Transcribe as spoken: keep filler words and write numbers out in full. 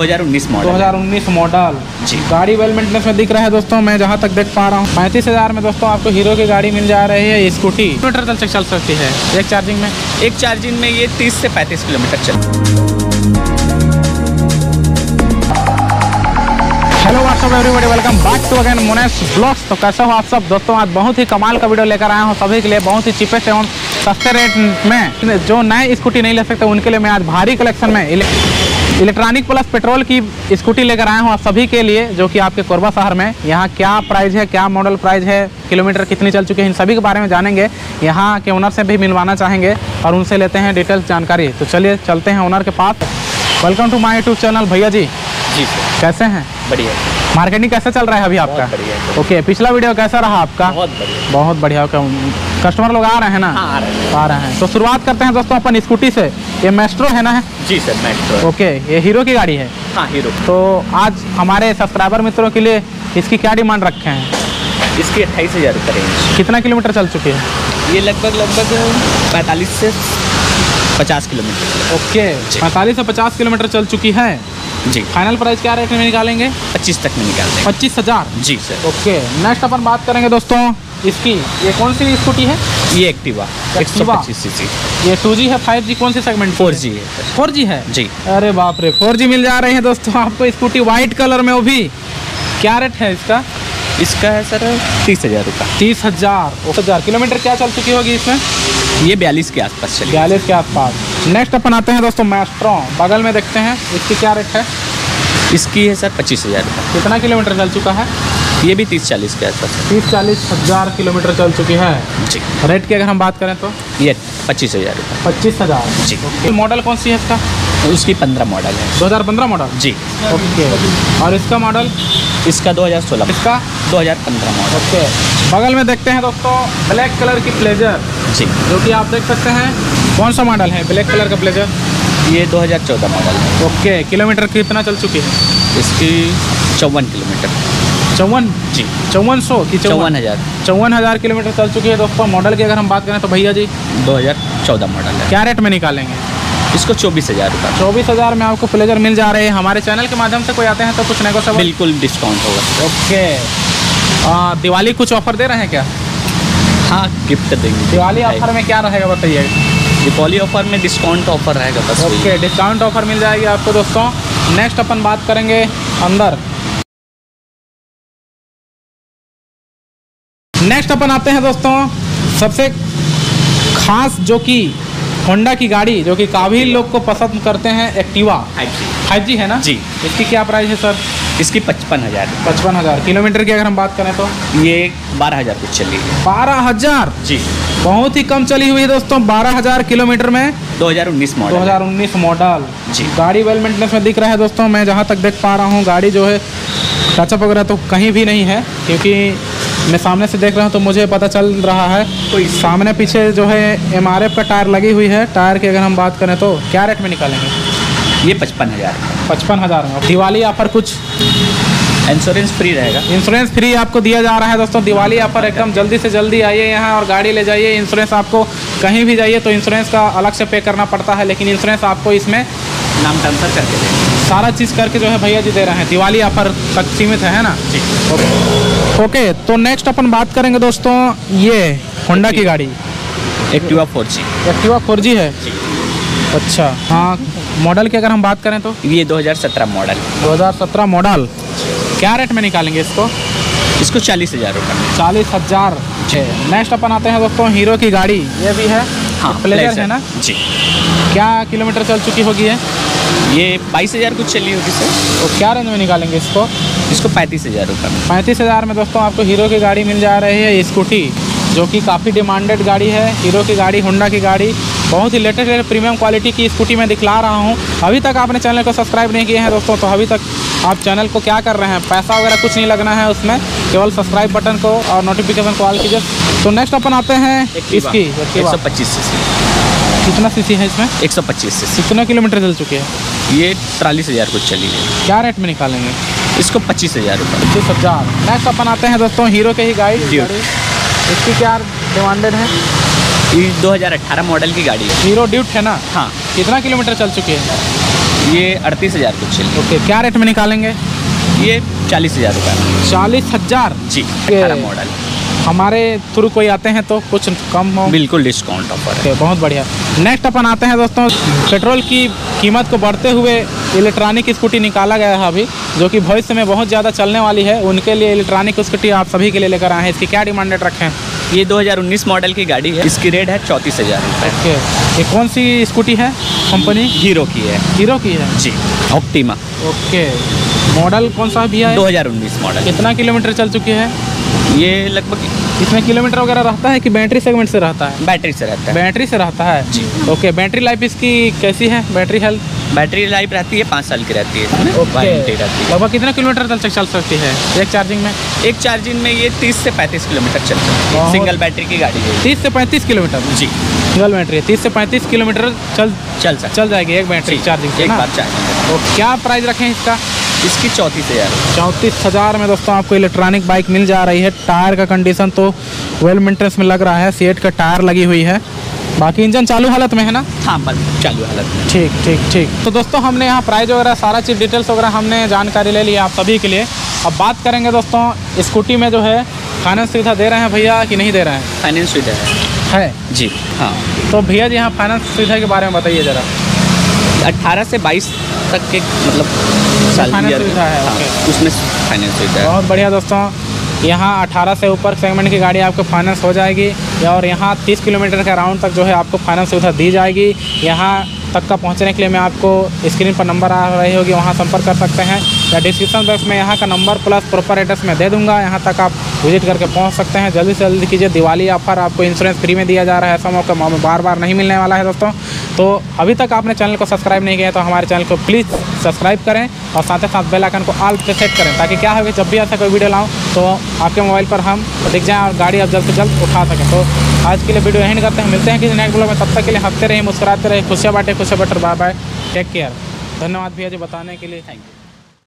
दो हज़ार उन्नीस मॉडल दो हज़ार उन्नीस मॉडल जी। गाड़ी वेल मेंटेनेंस में दिख रहा है दोस्तों, मैं जहाँ तक देख पा रहा हूँ। पैंतीस हज़ार में दोस्तों आपको हीरो की गाड़ी मिल जा रही है। स्कूटी किलोमीटर तक चल सकती है एक चार्जिंग में? एक चार्जिंग में ये तीस से पैंतीस किलोमीटर चल। Hello what's up everybody, welcome back to again Munesh blogs. तो कैसे हो आप सब दोस्तों? आज बहुत ही कमाल का वीडियो लेकर आया हूँ सभी के लिए, बहुत ही चीपेस्ट एवं सस्ते रेट में। जो नए स्कूटी नहीं ले सकते उनके लिए मैं आज भारी कलेक्शन में इलेक्ट्रॉनिक प्लस पेट्रोल की स्कूटी लेकर आया हूँ आप सभी के लिए, जो कि आपके कोरबा शहर में। यहाँ क्या प्राइस है, क्या मॉडल प्राइस है, किलोमीटर कितनी चल चुकी है, इन सभी के बारे में जानेंगे। यहाँ के ओनर से भी मिलवाना चाहेंगे और उनसे लेते हैं डिटेल्स जानकारी। तो चलिए चलते हैं ओनर के पास। Welcome to my YouTube channel भैया जी। जी सर। कैसे हैं? बढ़िया। मार्केटिंग कैसे चल रहा है अभी आपका? बढ़िया। ओके, पिछला वीडियो कैसा रहा आपका? बहुत बढ़िया। बहुत बढ़िया। कस्टमर लोग आ रहे हैं ना? हाँ, आ रहे हैं। आ रहे हैं। तो शुरुआत करते हैं दोस्तों अपन स्कूटी से। ये मेस्ट्रो है ना? है जी सर, मेट्रो। ओके, ये हीरो की गाड़ी है। हाँ, हीरो। तो आज हमारे सब्सक्राइबर मित्रों के लिए इसकी क्या डिमांड रखे हैं? इसकी अट्ठाईस हज़ार रुपये रेंज। कितना किलोमीटर चल चुकी है? ये लगभग लगभग पैंतालीस से पचास किलोमीटर। ओके, पैंतालीस से पचास किलोमीटर चल चुकी है जी। फाइनल प्राइस क्या रेट में निकालेंगे? पच्चीस तक में निकाल देंगे। पच्चीस हज़ार जी सर। ओके, नेक्स्ट अपन बात करेंगे दोस्तों इसकी। ये कौन सी स्कूटी है? ये एक्टिवा एक सौ पच्चीस सी सी। ये टू जी है, फाइव जी, कौन सी सेगमेंट? फोर जी है। फोर जी है जी। अरे बाप रे, फोर जी मिल जा रही है दोस्तों आपको स्कूटी वाइट कलर में, वो भी। क्या रेट है इसका? इसका है सर तीस हज़ार रुपये। तीस हजार हजार किलोमीटर क्या चल चुकी होगी इसमें? ये बयालीस के आसपास चली। बयालीस के आसपास। नेक्स्ट अपन आते हैं दोस्तों मेस्ट्रो, बगल में देखते हैं इसकी क्या रेट है। इसकी है सर पच्चीस हज़ार रुपये। कितना किलोमीटर चल चुका है? ये भी तीस चालीस के आसपास है। तीस चालीस हजार किलोमीटर चल चुकी है जी। रेट की अगर हम बात करें तो ये पच्चीस हज़ार रुपये। पच्चीस हजार जी। मॉडल कौन सी है इसका? उसकी पंद्रह मॉडल है। दो हज़ार पंद्रह मॉडल जी। ओके, और इसका मॉडल? इसका दो हज़ार सोलह। इसका दो हज़ार पंद्रह मॉडल। ओके, बगल में देखते हैं दोस्तों ब्लैक कलर की प्लेजर, जी, जो कि आप देख सकते हैं। कौन सा मॉडल है ब्लैक कलर का प्लेजर? ये दो हज़ार चौदह मॉडल है। ओके, किलोमीटर कितना चल चुकी है? इसकी चौवन किलोमीटर। चौवन जी। चौवन सौ की चौवन हज़ार चौवन हज़ार किलोमीटर चल चुकी है दोस्तों। मॉडल की अगर हम बात करें तो भैया जी दो हज़ार चौदह मॉडल है। क्या रेट में निकालेंगे? इसको चौबीस हज़ार रुपये। चौबीस हज़ार में आपको प्लेजर मिल जा रहे हैं। हमारे चैनल के माध्यम से कोई आते हैं तो कुछ नेगोशिएबल? बिल्कुल डिस्काउंट होगा। ओके, आ, दिवाली कुछ ऑफर दे रहे हैं क्या? हाँ, गिफ्ट देंगे। दिवाली ऑफर में क्या रहेगा बताइए? दिवाली ऑफर में डिस्काउंट ऑफर रहेगा बस। ओके, डिस्काउंट ऑफर मिल जाएगी आपको दोस्तों। नेक्स्ट अपन बात करेंगे अंदर। नेक्स्ट अपन आते हैं दोस्तों सबसे खास, जो कि होंडा की गाड़ी, जो कि काफ़ी लोग को पसंद करते हैं, एक्टिवा फाइव जी है ना? जी। इसकी क्या प्राइस है सर? इसकी पचपन हज़ार। पचपन हज़ार किलोमीटर की अगर हम बात करें तो? ये बारह हज़ार कुछ चली है। बारह हज़ार जी। बहुत ही कम चली हुई है दोस्तों, बारह हज़ार किलोमीटर में। दो हज़ार उन्नीस मॉडल। दो हज़ार उन्नीस मॉडल जी। गाड़ी वेल मेंटेनेंस में दिख रहा है दोस्तों, मैं जहाँ तक देख पा रहा हूँ। गाड़ी जो है टचअप वगैरह तो कहीं भी नहीं है, क्योंकि मैं सामने से देख रहा हूँ तो मुझे पता चल रहा है। कोई सामने पीछे जो है एम आर एफ का टायर लगी हुई है। टायर की अगर हम बात करें तो क्या रेट में निकालेंगे? ये पचपन हज़ार। पचपन हज़ार में। दिवाली ऑफर कुछ? इंश्योरेंस फ्री रहेगा। इंश्योरेंस फ्री आपको दिया जा रहा है दोस्तों। दिवाली ऑफर एकदम जल्दी से जल्दी आइए यहाँ और गाड़ी ले जाइए। इंश्योरेंस आपको कहीं भी जाइए तो इंश्योरेंस का अलग से पे करना पड़ता है, लेकिन इंश्योरेंस आपको इसमें नाम ट्रांसफर करके देंगे। सारा चीज़ करके जो है भैया जी दे रहे हैं। दिवाली ऑफर तक सीमित है, है ना? जी। ओके ओके, तो नेक्स्ट अपन बात करेंगे दोस्तों ये होंडा की गाड़ी Activa four G. Activa four G है। जी। अच्छा, हाँ, मॉडल की अगर हम बात करें तो? ये दो हज़ार सत्रह मॉडल। दो हज़ार सत्रह मॉडल। क्या रेट में निकालेंगे इसको? इसको चालीस हज़ार रुपये। चालीस हज़ार नेक्स्ट अपन आते हैं दोस्तों हीरो की गाड़ी, ये भी है। हाँ, प्लेजर है ना? जी। क्या किलोमीटर चल चुकी होगी है? ये बाईस हज़ार कुछ चली होगी सर। तो क्या रेंज में निकालेंगे इसको? इसको पैंतीस हज़ार रुपये में। पैंतीस हज़ार में दोस्तों आपको हीरो की गाड़ी मिल जा रही है। स्कूटी जो कि काफ़ी डिमांडेड गाड़ी है, हीरो की गाड़ी, होंडा की गाड़ी, बहुत ही लेटेस्ट प्रीमियम क्वालिटी की स्कूटी मैं दिखला रहा हूँ। अभी तक आपने चैनल को सब्सक्राइब नहीं किए हैं दोस्तों, तो अभी तक आप चैनल को क्या कर रहे हैं? पैसा वगैरह कुछ नहीं लगना है उसमें, केवल सब्सक्राइब बटन को और नोटिफिकेशन को ऑल कीजिए। तो नेक्स्ट अपन आते हैं इसकी एक सौ पच्चीस सीसी। कितना सीसी है इसमें? एक सौ पच्चीस सीसी। कितना किलोमीटर चल चुकी है? ये चालीस हज़ार कुछ चली है। क्या रेट में निकालेंगे इसको? पच्चीस हज़ार रुपये। पच्चीस हज़ार नेक्स्ट अपन आते हैं दोस्तों हीरो के ही गाड़ी। इसकी क्या डिमांडेड है? ये दो हज़ार अठारह मॉडल की गाड़ी है। हीरो ड्यूट है ना? हाँ। कितना किलोमीटर चल चुकी है? ये अड़तीस हज़ार कुछ चल ओके, क्या रेट में निकालेंगे? ये चालीस हज़ार रुपये चालीस हजार जी। अठारह मॉडल हमारे थ्रू कोई आते हैं तो कुछ कम हो? बिल्कुल डिस्काउंट ऑफर है। ओके, बहुत बढ़िया। नेक्स्ट अपन आते हैं दोस्तों, पेट्रोल की कीमत को बढ़ते हुए इलेक्ट्रॉनिक स्कूटी निकाला गया है अभी, जो कि भविष्य में बहुत ज़्यादा चलने वाली है। उनके लिए इलेक्ट्रॉनिक स्कूटी आप सभी के लिए लेकर आए हैं। इसकी क्या डिमांडेड रखें? ये दो हज़ार उन्नीस मॉडल की गाड़ी है। इसकी रेट है चौंतीस हज़ार रुपये। ओके, ये कौन सी स्कूटी है? कंपनी हीरो की है। हीरो की है जी, ऑप्टिमा। ओके, मॉडल कौन सा भी है? दो हज़ार उन्नीस मॉडल। कितना किलोमीटर चल चुकी है? ये लगभग इसमें किलोमीटर वगैरह रहता है कि बैटरी सेगमेंट से रहता है? बैटरी से रहता है। बैटरी से रहता है जी। ओके, बैटरी लाइफ इसकी कैसी है? Battery health? बैटरी लाइफ रहती है पाँच साल की रहती है इसमें। वारंटी रहती है। लगभग कितना किलोमीटर तक चल सकती है एक चार्जिंग में? एक चार्जिंग में ये तीस से पैंतीस किलोमीटर चल सकती है। बहुत- सिंगल बैटरी की गाड़ी है। तीस से पैंतीस किलोमीटर जी, सिंगल बैटरी है। तीस से पैंतीस किलोमीटर चल चल सकती चल जाएगी एक बैटरी जी, चार्जिंग से एक ना? बार चार्जिंग। तो क्या प्राइस रखें इसका? इसकी चौंतीस हज़ार चौंतीस हज़ार में दोस्तों आपको इलेक्ट्रॉनिक बाइक मिल जा रही है। टायर का कंडीशन तो वेल मेंटेनेंस में लग रहा है। सीएट का टायर लगी हुई है, बाकी इंजन चालू हालत में है ना? हाँ, बस चालू हालत में। ठीक ठीक ठीक। तो दोस्तों हमने यहाँ प्राइस वगैरह सारा चीज़ डिटेल्स वगैरह हमने जानकारी ले ली आप सभी के लिए। अब बात करेंगे दोस्तों, स्कूटी में जो है फाइनेंस सुविधा दे रहे हैं भैया कि नहीं दे रहे हैं? फाइनेंस सुविधा है है जी। हाँ, तो भैया जी यहाँ फाइनेंस सुविधा के बारे में बताइए ज़रा। अट्ठारह से बाईस तक के मतलब साल फाइनेंस ईयर- सुविधा है, हाँ, ओके। उसमें फाइनेंस सुविधा है। बहुत बढ़िया दोस्तों, यहाँ अठारह से ऊपर सेगमेंट की गाड़ी आपको फाइनेंस हो जाएगी, और यहाँ तीस किलोमीटर के अराउंड तक जो है आपको फाइनेंस सुविधा दी जाएगी। यहाँ तक का पहुँचने के लिए मैं आपको स्क्रीन पर नंबर आ रही होगी, वहाँ संपर्क कर सकते हैं, या डिस्क्रिप्शन बॉक्स में यहाँ का नंबर प्लस प्रॉपर एड्रेस में दे दूँगा। यहाँ तक आप विजिट करके पहुँच सकते हैं। जल्दी से जल्दी कीजिए, दिवाली ऑफर आपको इंश्योरेंस फ्री में दिया जा रहा है। ऐसा मौका बार बार नहीं मिलने वाला है दोस्तों। तो अभी तक आपने चैनल को सब्सक्राइब नहीं किया तो हमारे चैनल को प्लीज़ सब्सक्राइब करें, और साथ ही साथ बेल आइकन को ऑल पे सेट करें, ताकि क्या होगा जब भी ऐसा कोई वीडियो लाऊं तो आपके मोबाइल पर हम दिख जाएँ और गाड़ी आप जल्द से जल्द उठा सकें। तो आज के लिए वीडियो एंड करते हैं, मिलते हैं किसी नेक्स्ट ब्लॉग में। तब तक के लिए हंसते रहिए, मुस्कुराते रहिए, खुशियाँ बांटे, खुशियाँ बटर। Bye bye, take care. धन्यवाद भैया जी बताने के लिए। Thank you.